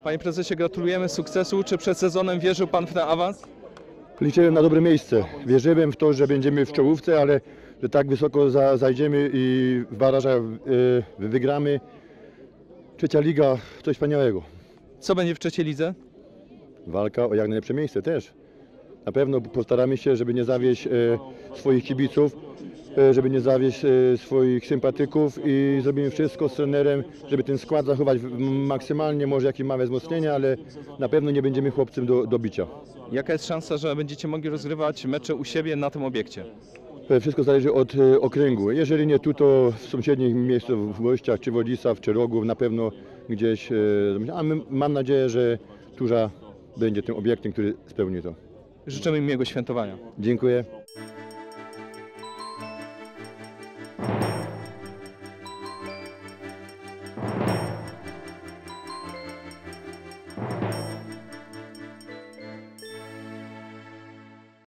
Panie prezesie, gratulujemy sukcesu. Czy przed sezonem wierzył pan w ten awans? Liczyłem na dobre miejsce. Wierzyłem w to, że będziemy w czołówce, ale że tak wysoko zajdziemy i w barażach wygramy. Trzecia liga, coś wspaniałego. Co będzie w trzeciej lidze? Walka o jak najlepsze miejsce też. Na pewno postaramy się, żeby nie zawieść swoich kibiców, żeby nie zawieść swoich sympatyków i zrobimy wszystko z trenerem, żeby ten skład zachować maksymalnie, może jakieś małe wzmocnienia, ale na pewno nie będziemy chłopcem do bicia. Jaka jest szansa, że będziecie mogli rozgrywać mecze u siebie na tym obiekcie? Wszystko zależy od okręgu. Jeżeli nie tu, to w sąsiednich miejscowościach, czy Wodzisław, czy Rogów, na pewno gdzieś. A mam nadzieję, że Turza będzie tym obiektem, który spełni to. Życzymy im miłego świętowania. Dziękuję.